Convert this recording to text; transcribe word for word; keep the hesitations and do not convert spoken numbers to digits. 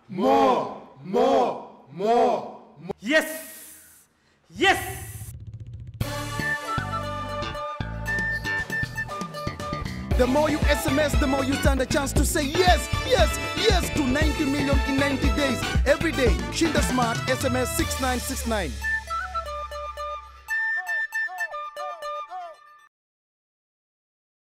more, more, more, more. Yes! Yes! The more you S M S, the more you stand a chance to say yes, yes, yes to ninety million in ninety days. Every day, Shinda Smart S M S six nine six nine.